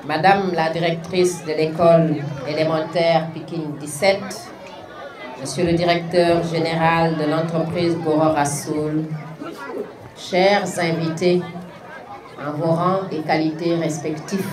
Madame la directrice de l'école élémentaire Pikine 17, Monsieur le directeur général de l'entreprise Goro Rassoul, chers invités en vos rangs et qualités respectifs,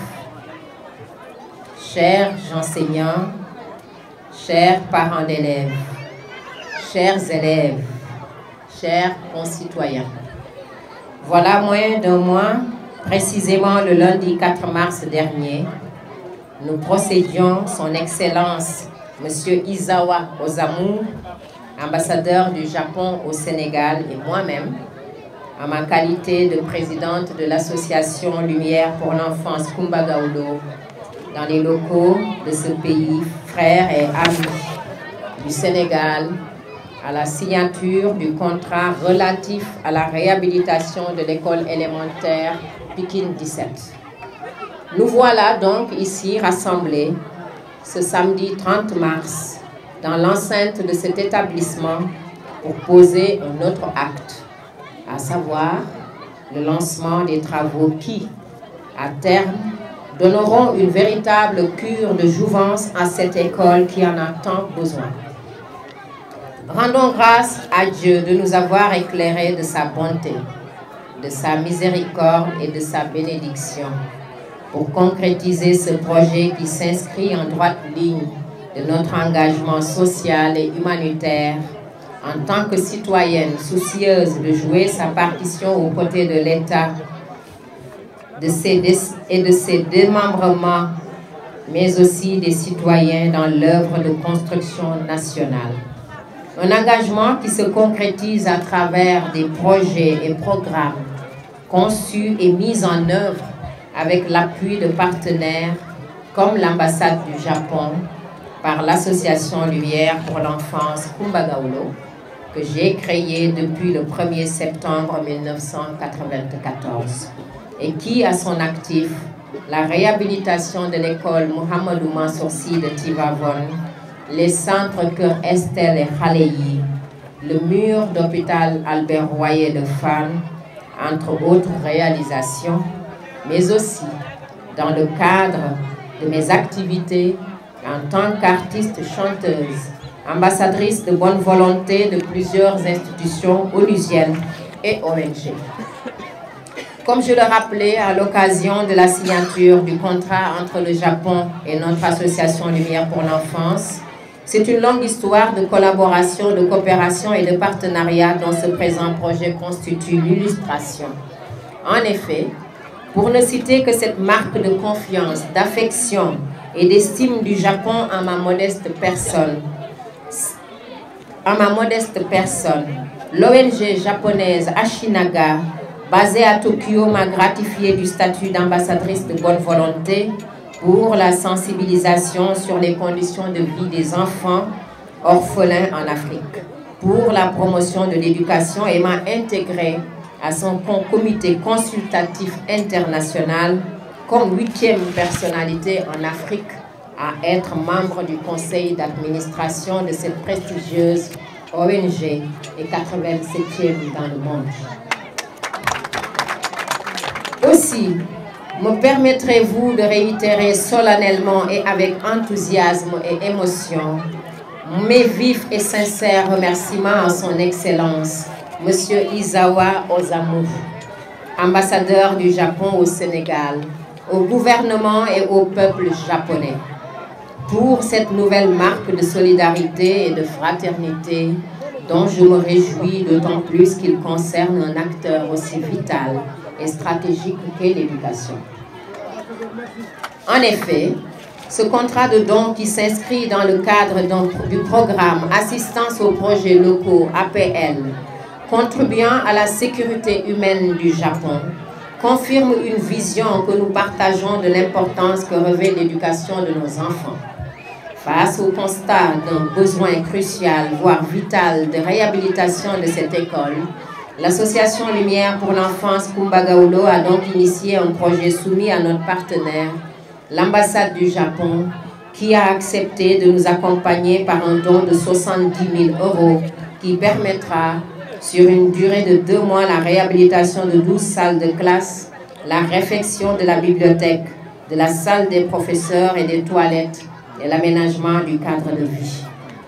chers enseignants, chers parents d'élèves, chers élèves, chers concitoyens. Voilà moins d'un mois, précisément le lundi 4 mars dernier, nous procédions son Excellence M. Isawa Osamu, ambassadeur du Japon au Sénégal, et moi-même, en ma qualité de présidente de l'association Lumière pour l'enfance Kumba Gawlo, dans les locaux de ce pays, frère et ami du Sénégal, à la signature du contrat relatif à la réhabilitation de l'école élémentaire Pikine 17. Nous voilà donc ici rassemblés ce samedi 30 mars dans l'enceinte de cet établissement pour poser un autre acte, à savoir le lancement des travaux qui, à terme, donneront une véritable cure de jouvence à cette école qui en a tant besoin. Rendons grâce à Dieu de nous avoir éclairés de sa bonté, de sa miséricorde et de sa bénédiction pour concrétiser ce projet qui s'inscrit en droite ligne de notre engagement social et humanitaire en tant que citoyenne soucieuse de jouer sa partition aux côtés de l'État et de ses démembrements, mais aussi des citoyens dans l'œuvre de construction nationale. Un engagement qui se concrétise à travers des projets et programmes conçus et mis en œuvre avec l'appui de partenaires comme l'ambassade du Japon, par l'association Lumière pour l'enfance Kumba Gawlo, que j'ai créée depuis le 1er septembre 1994, et qui a son actif la réhabilitation de l'école Mohamedou Mansour Sy de Tivavone, les centres Cœur Estelle et Khaleyi, le mur d'hôpital Albert Royer de Fann, entre autres réalisations, mais aussi dans le cadre de mes activités en tant qu'artiste chanteuse, ambassadrice de bonne volonté de plusieurs institutions onusiennes et ONG. Comme je le rappelais à l'occasion de la signature du contrat entre le Japon et notre association Lumière pour l'enfance, c'est une longue histoire de collaboration, de coopération et de partenariat dont ce présent projet constitue l'illustration. En effet, pour ne citer que cette marque de confiance, d'affection et d'estime du Japon en ma modeste personne, l'ONG japonaise Ashinaga, basée à Tokyo, m'a gratifié du statut d'ambassadrice de bonne volonté pour la sensibilisation sur les conditions de vie des enfants orphelins en Afrique, pour la promotion de l'éducation et m'a intégré à son comité consultatif international comme 8e personnalité en Afrique à être membre du conseil d'administration de cette prestigieuse ONG et 87e dans le monde. Aussi, me permettrez-vous de réitérer solennellement et avec enthousiasme et émotion mes vifs et sincères remerciements à son Excellence, M. Isawa Osamu, ambassadeur du Japon au Sénégal, au gouvernement et au peuple japonais, pour cette nouvelle marque de solidarité et de fraternité dont je me réjouis d'autant plus qu'il concerne un acteur aussi vital et stratégique qu'est l'éducation. En effet, ce contrat de don qui s'inscrit dans le cadre du programme Assistance aux projets locaux APL, contribuant à la sécurité humaine du Japon, confirme une vision que nous partageons de l'importance que revêt l'éducation de nos enfants. Face au constat d'un besoin crucial, voire vital, de réhabilitation de cette école, l'association Lumière pour l'enfance Kumba Gawlo a donc initié un projet soumis à notre partenaire, l'ambassade du Japon, qui a accepté de nous accompagner par un don de 70 000 € qui permettra, sur une durée de 2 mois, la réhabilitation de 12 salles de classe, la réfection de la bibliothèque, de la salle des professeurs et des toilettes et l'aménagement du cadre de vie.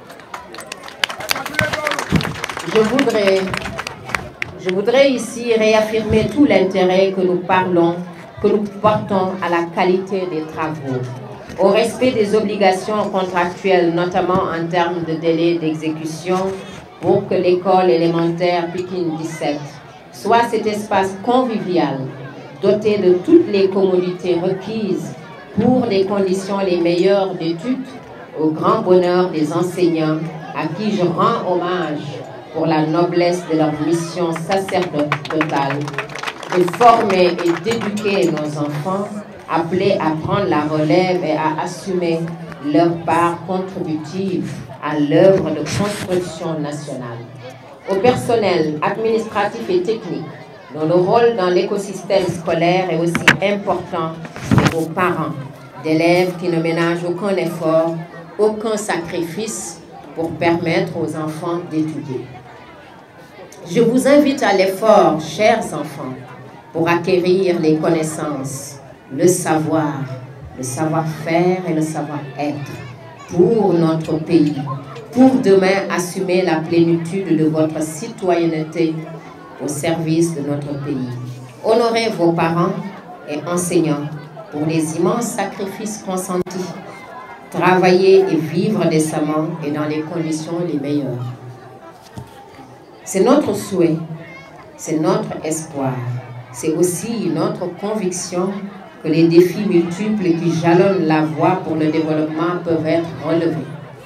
Je voudrais ici réaffirmer tout l'intérêt que nous portons à la qualité des travaux, au respect des obligations contractuelles, notamment en termes de délai d'exécution, pour que l'école élémentaire Pikine 17 soit cet espace convivial, doté de toutes les commodités requises pour les conditions les meilleures d'études, au grand bonheur des enseignants, à qui je rends hommage pour la noblesse de leur mission sacerdotale, de former et d'éduquer nos enfants, appelés à prendre la relève et à assumer leur part contributive à l'œuvre de construction nationale. Au personnel administratif et technique, dont le rôle dans l'écosystème scolaire est aussi important, et aux parents d'élèves qui ne ménagent aucun effort, aucun sacrifice pour permettre aux enfants d'étudier. Je vous invite à l'effort, chers enfants, pour acquérir les connaissances, le savoir-faire et le savoir-être pour notre pays, pour demain assumer la plénitude de votre citoyenneté au service de notre pays. Honorez vos parents et enseignants pour les immenses sacrifices consentis. Travailler et vivre décemment et dans les conditions les meilleures. C'est notre souhait, c'est notre espoir, c'est aussi notre conviction que les défis multiples qui jalonnent la voie pour le développement peuvent être relevés.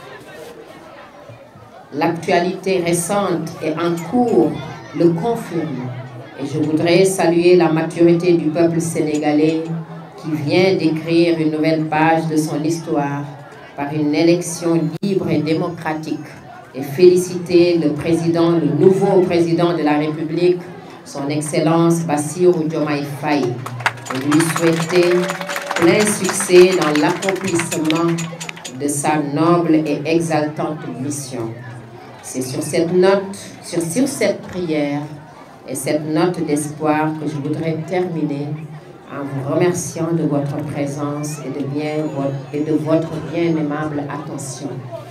L'actualité récente et en cours le confirme et je voudrais saluer la maturité du peuple sénégalais qui vient d'écrire une nouvelle page de son histoire par une élection libre et démocratique et féliciter le nouveau président de la République, son Excellence Bassirou Diomaye Faye, et lui souhaiter plein succès dans l'accomplissement de sa noble et exaltante mission. C'est sur cette note, sur cette prière et cette note d'espoir que je voudrais terminer en vous remerciant de votre présence et de votre bien aimable attention.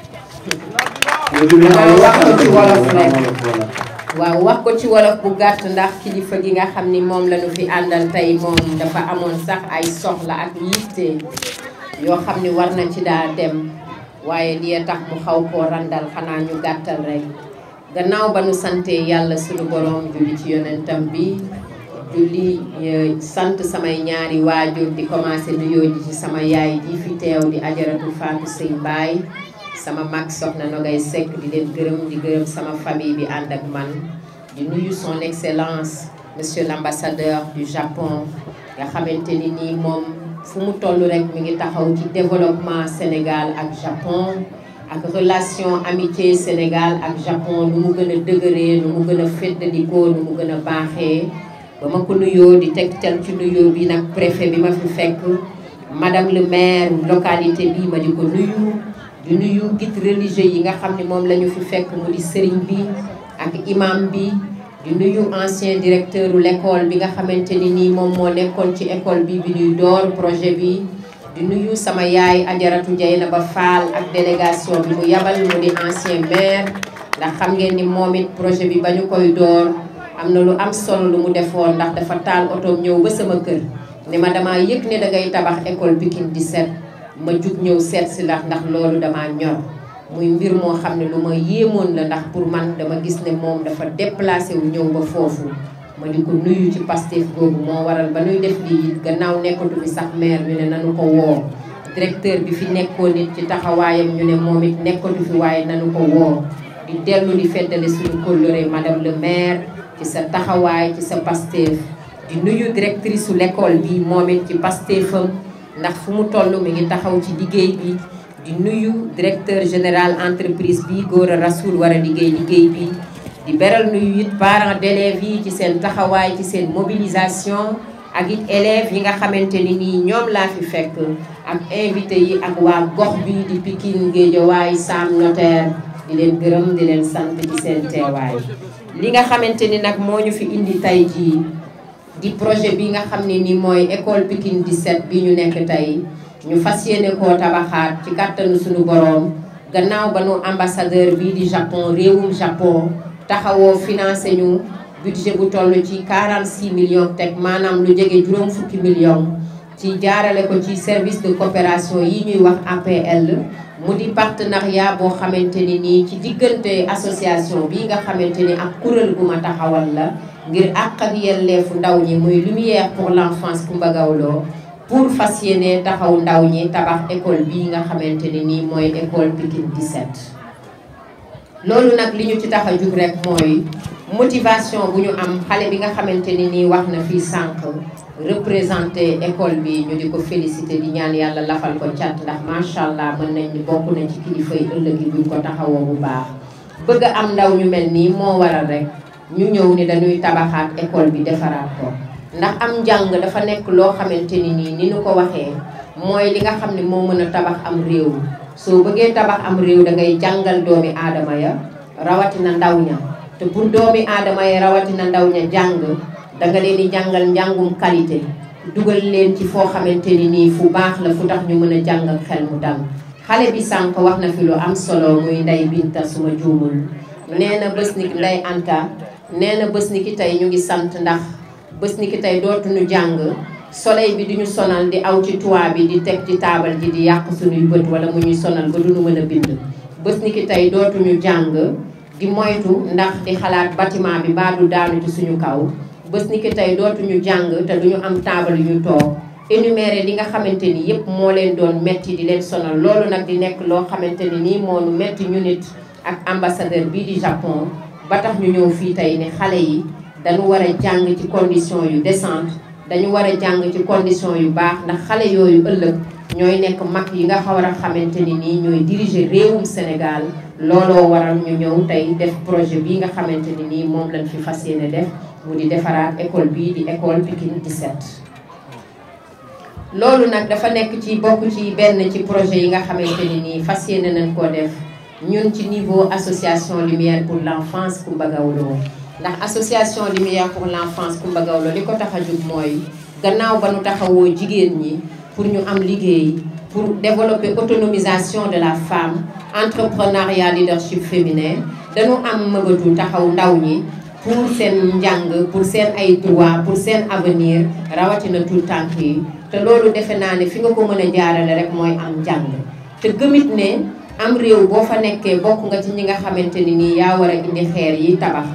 waaw wax ko ci wolof bu gàtt ndax kilifa gi nga xam ni moom la ñu fi àndal tey moom dafa amoon sax ay soxla ak yitte yoo xam ni war na ci daa dem waaye lii tax mu xaw koo randal xanaa ñu gàttal rek gannaaw ba nu sante yàlla suñu borom julli ci yonentam bi julli sant samay ñaari waajur di commencé nuyoo ji ci sama yaay ji fi teew di ajaratu Fatou Sey Mbaye sama mag soxna Nogay Seck di leen gërëm di gërëm sama famille bi ànd ak man di nuyu son excellence monsieur l'ambassadeur du Japon nga xamante ni nii moom fu mu toll rek mi ngi taxaw ci développement Sénégal ak Japon ak relation amitié Sénégal ak Japon nu mu gën a dëgëree nu mu gën a féddadikoo nu mu gën a baaxee ba ma ko nuyoo di tegtal ci nuyoo bi nag préfet bi ma fi fekk madame le maire localité bi ma di ko nuyu di nuyu guide religieux yi nga xam ne moom la ñu fi fekk mu di sëriñ bi ak imam bi di nuyu ancien directeur u l'école bi nga xamante ni nii moom moo nekkoon ci école bi ñuy door projet bi di nuyu sama yaay Ajaratu Dieynaba Fall ak délégation bi mu yabal mu di ancien maire ndax xam ngeen ni moom it projet bi ba ñu koy door am na lu am solo lu mu defoon ndax dafa taal otoom ñëw ba sama kër ne ma dama yëg ne dangay tabax école Pikine 17 ma jug ñëw seet si ndax loolu dama ñor muy mbir moo xam ne lu ma yéemoon la ndax pour man dama gis ne moom dafa déplacé wu ñëw ba foofu ma di ko nuyu ci Pastef googu moo waral ba nuy def lii gannaaw nekkatu fi sax maire ñu ne nanu ko woo directeur bi fi nekkoon nit ci taxawaayam ñu ne moom it nekkatu fi waaye nanu ko woo di dellu di feddale suñu kóllëre madame le maire ci sa taxawaay ci sa Pastef di nuyu directrice su l'école bi moom it ci Pastefam ndax fu mu toll mi ngi taxaw ci liggéey bi di nuyu directeur général entreprise bi Gora Rasoul war a liggéey bi di beral nuyu it parents d'élèves yi ci seen taxawaay ci seen mobilisation ak it élèves yi nga xamante ni nii ñoom laa fi fekk ak invité yi ak waa gox bi di Pikine Guédiawaye Sam Notaire di leen gërëm di leen sant ci seen teewaay li nga xamante ni nag moo ñu fi indi tay jii di projet bi nga xam ne ni mooy école Pikine 17 bi ñu nekk tey ñu fas yéene koo tabaxaat ci kàttanu suñu boroom gannaaw ba nu ambassadeur bii di Japon réewum Japon taxawoo financé ñu budget bu toll ci 46 millions teg maanaam lu jege juróom fukki millions ci jaarale ko ci service de coopération yi ñuy wax APL mu di partenariat boo xamante ni nii ci diggante association bi nga xamante ni ak kuréel gu ma taxawal la ngir àq ak yelleefu ndaw ñi muy lumière pour l'enfance Coumba Gawlo pour fas yéene taxaw ndaw ñi tabax école bii nga xamante ni nii mooy école Pikine 17. loolu nag li ñu ci tax a jug rek mooy motivation bu ñu am xale bi nga xamante ni nii wax na fii sànq représenté école bi ñu di ko félicité di ñaan yàlla lafal ko cat ndax macha allah mën nañ bokk nañ ci kilifa yi ëllëg yi buñ ko taxawoo bu baax bëgg a am ndaw ñu mel nii moo waral rek ñu ñëw ni dañuy tabaxaat école bi defaraat ko ndax am njàng dafa nekk loo xamante ni nii ni ñu ko waxee mooy li nga xam ne moo mën a tabax am réew soo bëggee tabax am réew da ngay jàngal doomi aadama ya rawatina ndaw ña te pour doomi aadama ya rawatina ndaw ña jàng danga leen di jàngal njàngum qualité dugal leen ci foo xamante ni nii fu baax la fu tax ñu mën a jàng ak xel mu dal xale bi sànq wax na fi lu am solo muy Ndey Binta suma juumul nee na bés ni Ndey Anta nee na bés ni ki tey ñu ngi sant ndax bés ni ki tey dootuñu jàng soleil bi duñu sonal di aw ci toit bi di teg ci taabal ji di yàq suñuy bët wala mu ñuy sonal ba duñu mën a bind bés ni ki tey dootuñu jàng di moytu ndax di xalaat bâtiment bi mbaa du daanu ci suñu kaw bés ni ki tey dootuñu jàng te duñu am taabal yu ñu toog énuméré li nga xamante ni yépp moo leen doon metti di leen sonal loolu nag di nekk loo xamante ni nii moo nu metti ñu nit ak ambassadeur bii di Japon ba tax ñu ñëw fii tey ne xale yi dañu war a jàng ci condition yu décente dañu war a jàng ci condition yu baax ndax xale yooyu ëllëg ñooy nekk mag yi nga war a xamante ni nii ñooy diriger réewum Sénégal looloo waral ñu ñëw tey def projet bii nga xamante ni nii moom lañ fi fas yéene def mu di defaraat école bii di école Pikine 17. loolu nag dafa nekk ci bokk ci benn ci projet yi nga xamante ni nii fas yéene nañ koo def ñun ci niveau association lumière pour l'enfance Coumba Gawlo ndax association lumière pour l'enfance Coumba Gawlo li ko tax a jóg mooy gannaaw ba nu taxawoo jigéen ñi pour ñu am liggéey pour développer autonomisation de la femme entrepreneuriat leadership féminin dañu am mëbatu taxaw ndaw ñi pour seen njàng pour seen ay droit pour seen avenir rawatina tout tànk yi te loolu defe naa ne fi nga ko mën a jaarale rek mooy am njàng te gëmit ne am réew boo fa nekkee bokk nga ci ñi nga xamante ni nii yaa war a indi xeer yi tabax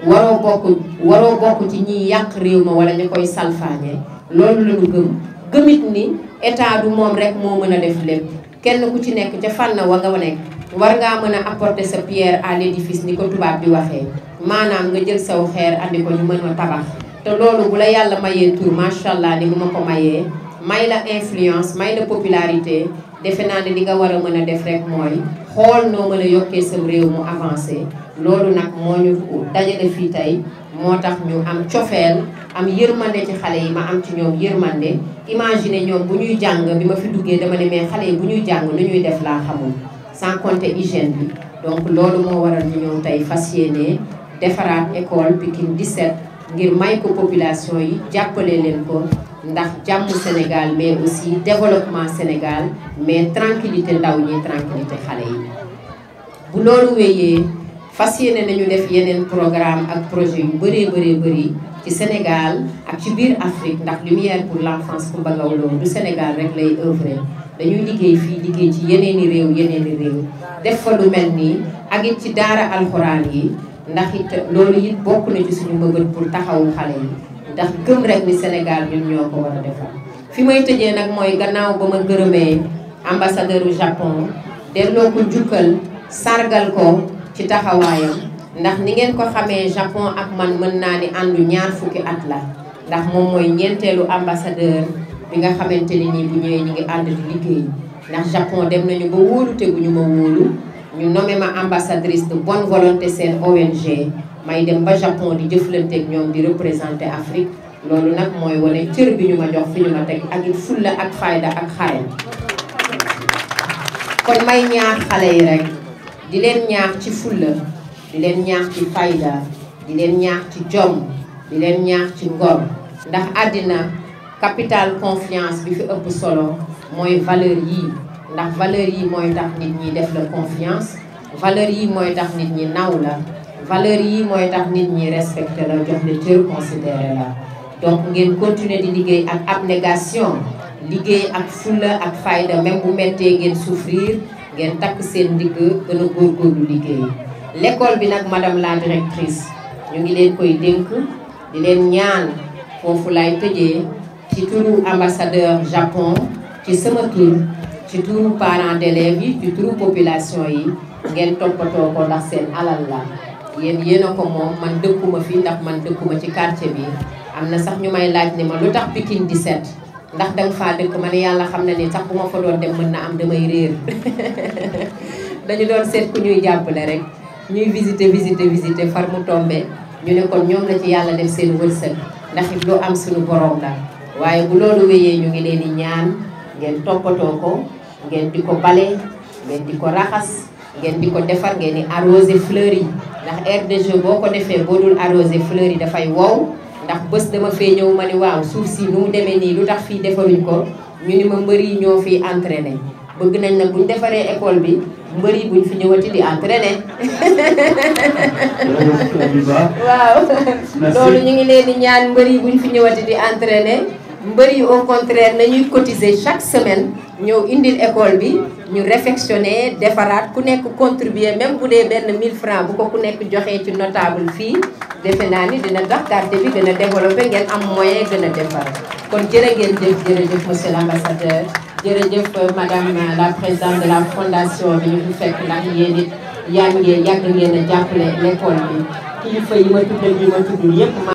waroo bokk ci ñiy yàq réew ma wala ñu koy salfaañe loolu la ñu gëmit ni état du moom rek moo mën a def lépp kenn ku ci nekk ca fànn wa nga nekk war ngaa mën a apporter sa pierre à l'édifice ni ko tubaab bi waxee maanaam nga jël saw xeer andi ko ñu mën a tabax te loolu bu la yàlla mayee tur macha allah ni mu ma ko mayee may la influence may la popularité defe naa ne li nga war a mën a def rek mooy xool noo mën a yokkee sam réew mu avancé loolu nag moo ñu dajale fii tey moo tax ñu am cofeel am yërmande ci xale yi ma am ci ñoom yërmande imaginer ñoom bu ñuy jàng bi ma fi duggee dama ne mais xale yi bu ñuy jàng nu ñuy def laa xamul sans compter hygiène bi donc loolu moo waral ñu ñëw tey fas yéene defaraat école Pikine 17 ngir may ko population yi jàppale leen ko ndax jàmm Sénégal mais aussi développement Sénégal mais tranquillité ndaw ñi tranquillité xale yi bu loolu wéyee fas yéene nañu def yeneen programme ak projet yu bëri ci Sénégal ak ci biir Afrique ndax lumière pour l'enfance Coumba Gawlo du Sénégal rek lay œuvrer dañuy liggéey fii liggéey ci yeneeni réew def fa lu mel nii ak it ci daara alxuraan yi ndax it loolu it bokk na ci suñu mbëbët pour taxawu xale yi ndax gëm rek ni Sénégal ñun ñoo ko war a defar fi may tëjee nag mooy gannaaw ba ma gërëmee ambassadeur u Japon delloo ko njukkal sargal ko ci taxawaayam ndax ni ngeen ko xamee Japon ak man mën naa ni àndu ñaar fukki at la ndax moom mooy ñeenteelu ambassadeur bi nga xamante ni nii bu ñëwee ñu ngi ànd di liggéey ndax Japon dem nañu ba wóolu te bu ñu ma wóolu ñu nommé ma ambassadrice de bonne volonté seen ONG may dem ba Japon di jëflanteeg ñoom di représenter Afrique loolu nag mooy wane cër bi ñu ma jox fi ñu ma teg ak it fulla ak fayda ak xarañ kon may ñaax xale yi rek di leen ñaax ci fulla di leen ñaax ci fayda di leen ñaax ci jom di leen ñaax ci ngor ndax àddina capital confiance bi fi ëpp solo mooy valeur yii ndax valeur yi mooy tax nit ñi def la confiance valeur yi mooy tax nit ñi naw la valeur yi mooy tax nit ñi respecté la jox la cër considéré la donc ngeen continuer di liggéey ak abnégation liggéey ak fulla ak fayda même bu méttee ngeen souffrir ngeen takk seen ndigg gën a góorgóorlu liggéey l'école bi nag madame la directrice ñu ngi leen koy dénk di leen ñaan foofu lay tëjee ci turu ambassadeur Japon ci sama tur ci turu parents d'élèves yi ci turu population yi ngeen toppatoo ko ndax seen alal la yéen a ko moom man dëkkuma fi ndax man dëkkuma ci quartier bi am na sax ñu may laaj ne ma lu tax Pikine 17 ndax danga faa dëkk ma ne yàlla xam na ni sax bu ma fa doon dem mën na am damay réer dañu doon seet ku ñuy jàppale rek ñuy visiter far mu tombe ñu ne kon ñoom la ci yàlla def seen wërsëg ndax it lu am suñu borom la waaye bu loolu wéyee ñu ngi leen di ñaan ngeen toppatoo ko ngeen di ko bale ngeen di ko raxas ngeen di ko defar ngeen di arroser fleurs yi ndax aire de jeu boo ko defee boo dul arroser fleurs yi dafay wow ndax bés dama fee ñëw ma ni waaw suuf si nu mu demee nii lu tax fii defaruñ ko ñu ni ma mbër yi ñoo fiy entraîné bëgg nañ nag buñ defaree école bi mbër yi buñ fi ñëwati di entraîné waaw loolu ñu ngi leen di ñaan mbër yi buñ fi ñëwati di entraîné mbër yi au contraire nañuy cotiser chaque semaine ñëw indil école bi ñu réfectionner defaraat ku nekk contribuer même bu dee benn 1000 francs bu ko ku nekk joxee ci notable fii defe naa ni dina tax quartier bi gën a développé ngeen am moyen gën a defar kon jërë ngeen jëf jërëjëf monsieur l'ambassadeur jërëjëf madame la présidente de la fondation bi ñu fi fekk ndax yéen it yàgg ngeen a jàppale l'école bi kilifa yi ma tuddal yi ma tuddul yépp